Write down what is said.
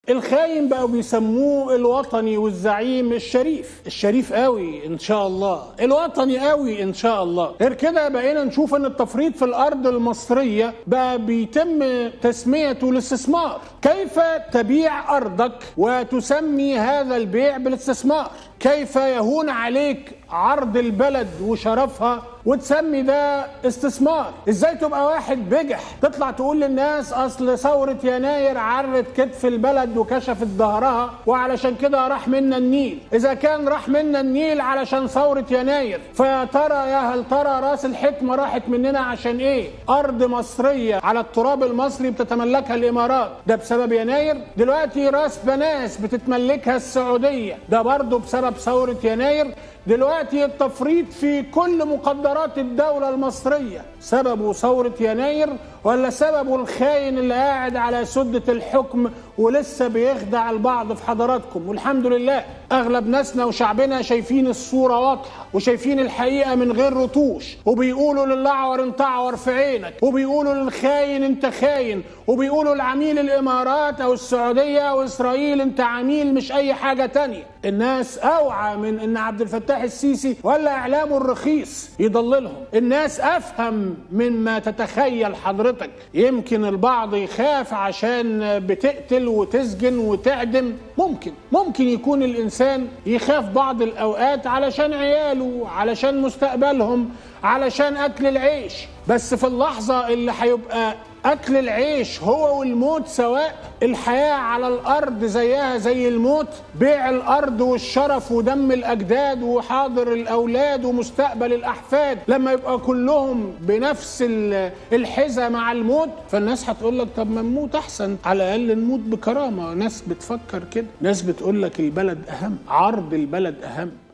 الخاين بقوا بيسموه الوطني والزعيم الشريف، الشريف قوي ان شاء الله، الوطني قوي ان شاء الله. غير كده بقينا نشوف ان التفريط في الارض المصريه بقى بيتم تسميته الاستثمار. كيف تبيع ارضك وتسمي هذا البيع بالاستثمار؟ كيف يهون عليك عرض البلد وشرفها وتسمي ده استثمار؟ ازاي تبقى واحد بجح تطلع تقول للناس اصل ثورة يناير عرت كتف البلد وكشفت ظهرها وعلشان كده راح منا النيل؟ اذا كان راح منا النيل علشان ثورة يناير، فيا ترى يا هل ترى راس الحكمة راحت مننا عشان ايه؟ ارض مصرية على التراب المصري بتتملكها الامارات، ده بسبب يناير. دلوقتي راس بناس بتتملكها السعودية، ده برضه بسبب ثورة يناير. دلوقتي التفريط في كل مقدرات الدولة المصرية سببه ثورة يناير ولا سببه الخاين اللي قاعد على سدة الحكم ولسه بيخدع البعض في حضراتكم؟ والحمد لله اغلب ناسنا وشعبنا شايفين الصورة واضحة وشايفين الحقيقة من غير رتوش، وبيقولوا للأعور انت أعور في عينك، وبيقولوا للخاين انت خاين، وبيقولوا لعميل الامارات او السعودية او اسرائيل انت عميل مش اي حاجة تانية. الناس اوعى من ان عبد الفتاح السيسي ولا اعلامه الرخيص يضللهم. الناس افهم مما تتخيل حضرتك. يمكن البعض يخاف عشان بتقتل وتسجن وتعدم، ممكن يكون الانسان يخاف بعض الاوقات علشان عياله، علشان مستقبلهم، علشان اكل العيش. بس في اللحظة اللي هيبقى أكل العيش هو والموت سواء، الحياة على الأرض زيها زي الموت، بيع الأرض والشرف ودم الأجداد وحاضر الأولاد ومستقبل الأحفاد لما يبقى كلهم بنفس الحزة مع الموت، فالناس هتقول لك طب ما نموت أحسن، على الأقل نموت بكرامة. ناس بتفكر كده، ناس بتقول لك البلد أهم، عرض البلد أهم.